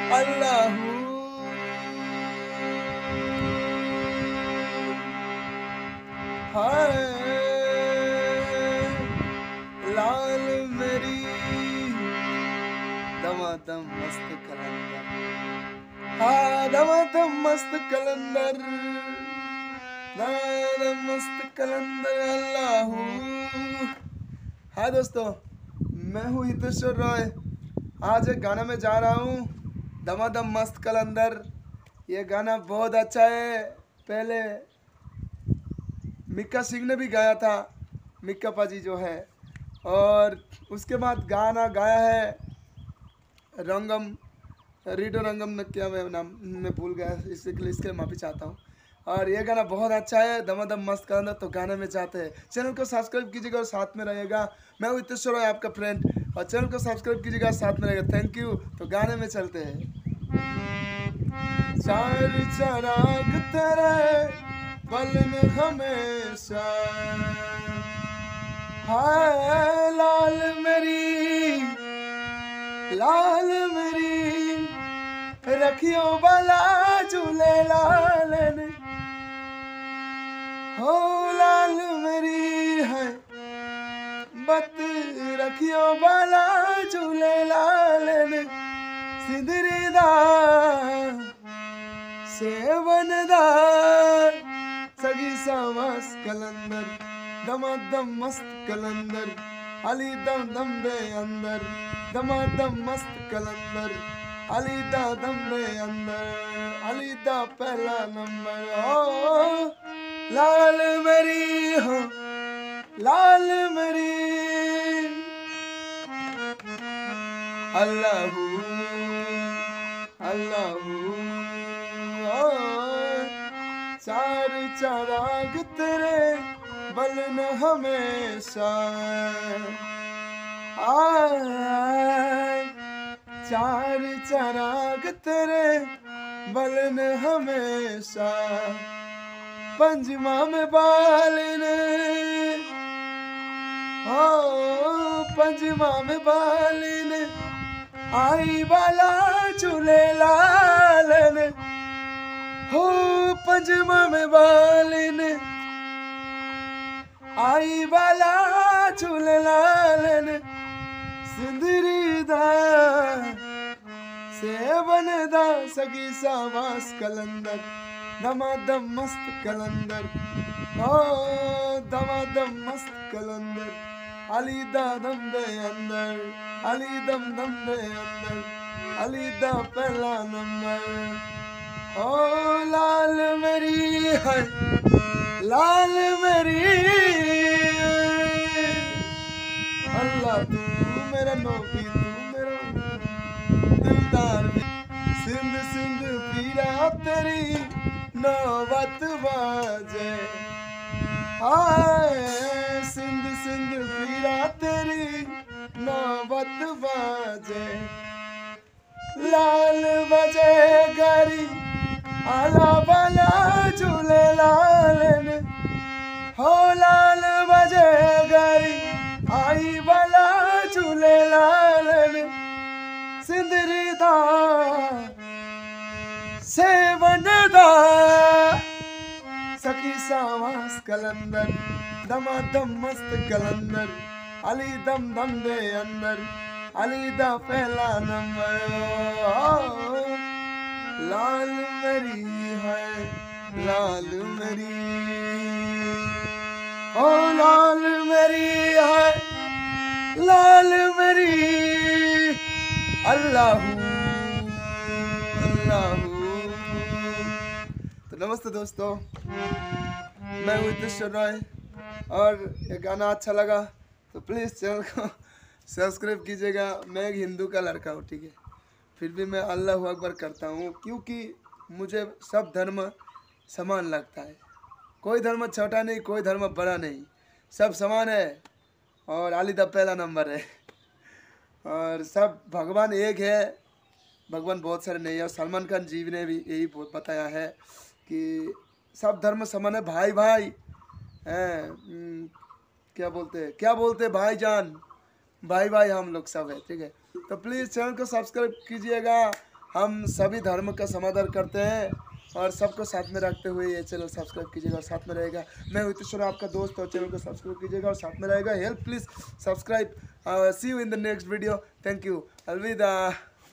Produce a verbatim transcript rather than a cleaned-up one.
अल्लाह हाय लाल मेरी दमादम मस्त कलंदर, हाँ दमादम मस्त कलंदर, दमादम मस्त कलंदर अल्लाह। हाँ दोस्तों, मैं हूँ हितेश्वर रॉय। आज एक गाना में जा रहा हूँ, दमादम मस्त कलंदर। ये गाना बहुत अच्छा है। पहले मिक्का सिंह ने भी गाया था, मिक्का पाजी जो है, और उसके बाद गाना गाया है रंगम, रीडो रंगम ने, क्या मैं नाम मैं भूल गया, इसके लिए इसके माफ़ी चाहता हूँ। और ये गाना बहुत अच्छा है, दमादम मस्त कलंदर। तो गाने में जाते हैं। चैनल को सब्सक्राइब कीजिएगा और साथ में रहिएगा। मैं हूँ हितेश्वर रॉय, आपका फ्रेंड, और चैनल को सब्सक्राइब कीजिएगा, साथ में रहेगा। Thank you. तो गाने में चलते हैं। चार चराग तेरे बल में हमेशा, हाय लाल मेरी, लाल मेरी रखियो बाला झूले लाल ने, हो लाल मेरी है बत रखियो बाला झूले लाल ने, सिंदरीदा सेवनदार सगी सामास कलंदर, दमादम मस्त कलंदर, अली दम दम दे अंदर, दमादम मस्त कलंदर, अली दा दम दे अंदर, अली दा पहला नंबर। हो लाल मेरी, हो लाल मेरी, अल्लाह अल्लाह। चार चराग तेरे बल न हमेशा, आय चार चराग तेरे बल न हमेशा, पंजमा में बाल ने, हो पंजमा में बाल ने, आई बाला झूले लाल ने, हो पंजमा में बाल ने, आई बाला झूले लाल ने, सिंदरी दा सेवन दा सगी सावास कलंदर, दमादम मस्त कलंदर, हो दमादम मस्त कलंदर, अली दा दम दे अंदर, अली दम दम दे अंदर, अली दा पहला नंबर। ओ लाल मेरी है, लाल मेरी, अल्लाह तू मेरा नबी, तू मेरा दिलदार, सिंध सिंध पीरा तेरी नौबत बाजे, हाय सिंध सिंध पीरा तेरी नौबत बाजे, लाल बजे गरी आला बाला झूले लाल ने, हो लाल बजे गरी आई बाला झूले लाल ने, सिंदरी दा सेवन दा सखी सावास कलंदर, दमादम मस्त कलंदर, अली दम दम दे अंदर, अली दा पहला नंबर। लाल मेरी है, लाल मेरी, ओ लाल मेरी है, लाल मेरी, अल्लाह अल्लाह। तो नमस्ते दोस्तों, मैं हूँ हितेश्वर रॉय, और ये गाना अच्छा लगा तो प्लीज़ चैनल को सब्सक्राइब कीजिएगा। मैं एक हिंदू का लड़का हूँ, ठीक है, फिर भी मैं अल्लाह अकबर करता हूँ, क्योंकि मुझे सब धर्म समान लगता है। कोई धर्म छोटा नहीं, कोई धर्म बड़ा नहीं, सब समान है, और अली दा पहला नंबर है, और सब भगवान एक है, भगवान बहुत सारे नहीं है। और सलमान खान जी ने भी यही बताया है कि सब धर्म समान है, भाई भाई हैं, क्या बोलते हैं क्या बोलते हैं भाईजान, भाई भाई हम लोग सब है, ठीक है। तो प्लीज़ चैनल को सब्सक्राइब कीजिएगा, हम सभी धर्म का समादर करते हैं और सबको साथ में रखते हुए ये चैनल सब्सक्राइब कीजिएगा और साथ में रहेगा। मैं हितेश्वर आपका दोस्त और चैनल को सब्सक्राइब कीजिएगा और साथ में रहेगा। Help please subscribe. See you in the next video. Thank you. अलविदा।